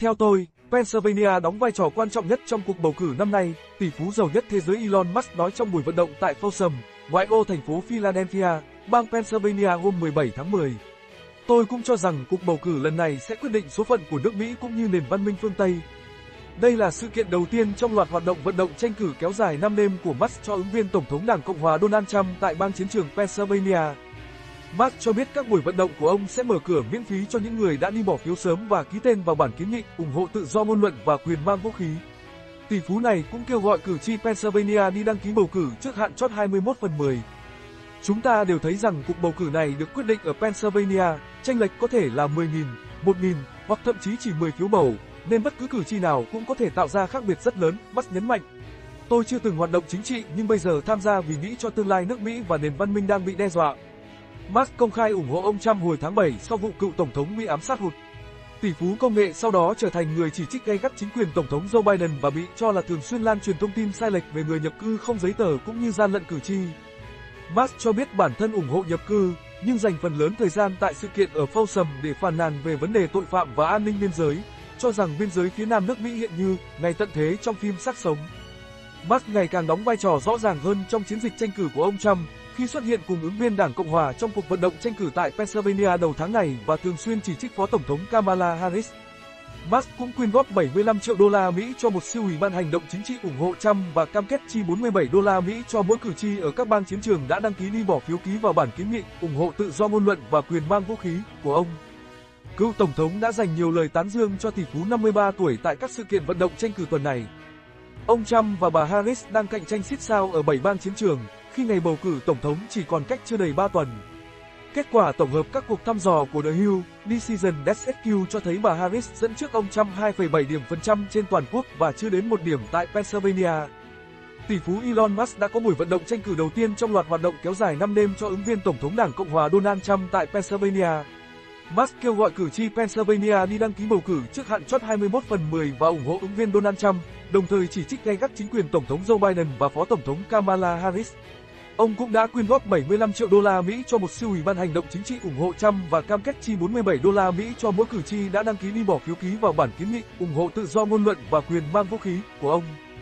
Theo tôi, Pennsylvania đóng vai trò quan trọng nhất trong cuộc bầu cử năm nay, tỷ phú giàu nhất thế giới Elon Musk nói trong buổi vận động tại Folsom, ngoại ô thành phố Philadelphia, bang Pennsylvania hôm 17 tháng 10. Tôi cũng cho rằng cuộc bầu cử lần này sẽ quyết định số phận của nước Mỹ cũng như nền văn minh phương Tây. Đây là sự kiện đầu tiên trong loạt hoạt động vận động tranh cử kéo dài 5 đêm của Musk cho ứng viên Tổng thống Đảng Cộng hòa Donald Trump tại bang chiến trường Pennsylvania. Musk cho biết các buổi vận động của ông sẽ mở cửa miễn phí cho những người đã đi bỏ phiếu sớm và ký tên vào bản kiến nghị ủng hộ tự do ngôn luận và quyền mang vũ khí. Tỷ phú này cũng kêu gọi cử tri Pennsylvania đi đăng ký bầu cử trước hạn chót 21/10. Chúng ta đều thấy rằng cuộc bầu cử này được quyết định ở Pennsylvania, chênh lệch có thể là 10.000, 1.000 hoặc thậm chí chỉ 10 phiếu bầu, nên bất cứ cử tri nào cũng có thể tạo ra khác biệt rất lớn, Musk nhấn mạnh. Tôi chưa từng hoạt động chính trị nhưng bây giờ tham gia vì nghĩ cho tương lai nước Mỹ và nền văn minh đang bị đe dọa. Musk công khai ủng hộ ông Trump hồi tháng 7 sau vụ cựu Tổng thống bị ám sát hụt. Tỷ phú công nghệ sau đó trở thành người chỉ trích gay gắt chính quyền Tổng thống Joe Biden và bị cho là thường xuyên lan truyền thông tin sai lệch về người nhập cư không giấy tờ cũng như gian lận cử tri. Musk cho biết bản thân ủng hộ nhập cư, nhưng dành phần lớn thời gian tại sự kiện ở Folsom để phàn nàn về vấn đề tội phạm và an ninh biên giới, cho rằng biên giới phía nam nước Mỹ hiện như ngày tận thế trong phim xác sống. Musk ngày càng đóng vai trò rõ ràng hơn trong chiến dịch tranh cử của ông Trump, khi xuất hiện cùng ứng viên Đảng Cộng hòa trong cuộc vận động tranh cử tại Pennsylvania đầu tháng này và thường xuyên chỉ trích Phó Tổng thống Kamala Harris. Musk cũng quyên góp 75 triệu đô la Mỹ cho một siêu ủy ban hành động chính trị ủng hộ Trump và cam kết chi 47 đô la Mỹ cho mỗi cử tri ở các bang chiến trường đã đăng ký đi bỏ phiếu ký vào bản kiến nghị ủng hộ tự do ngôn luận và quyền mang vũ khí của ông. Cựu Tổng thống đã dành nhiều lời tán dương cho tỷ phú 53 tuổi tại các sự kiện vận động tranh cử tuần này. Ông Trump và bà Harris đang cạnh tranh xít sao ở 7 bang chiến trường, khi ngày bầu cử Tổng thống chỉ còn cách chưa đầy 3 tuần. Kết quả tổng hợp các cuộc thăm dò của The Hill Decision SQ cho thấy bà Harris dẫn trước ông Trump 2,7 điểm phần trăm trên toàn quốc và chưa đến 1 điểm tại Pennsylvania. Tỷ phú Elon Musk đã có buổi vận động tranh cử đầu tiên trong loạt hoạt động kéo dài 5 đêm cho ứng viên Tổng thống Đảng Cộng hòa Donald Trump tại Pennsylvania. Musk kêu gọi cử tri Pennsylvania đi đăng ký bầu cử trước hạn chót 21/10 và ủng hộ ứng viên Donald Trump, đồng thời chỉ trích gay gắt chính quyền Tổng thống Joe Biden và Phó Tổng thống Kamala Harris. Ông cũng đã quyên góp 75 triệu đô la Mỹ cho một siêu ủy ban hành động chính trị ủng hộ Trump và cam kết chi 47 đô la Mỹ cho mỗi cử tri đã đăng ký đi bỏ phiếu ký vào bản kiến nghị ủng hộ tự do ngôn luận và quyền mang vũ khí của ông.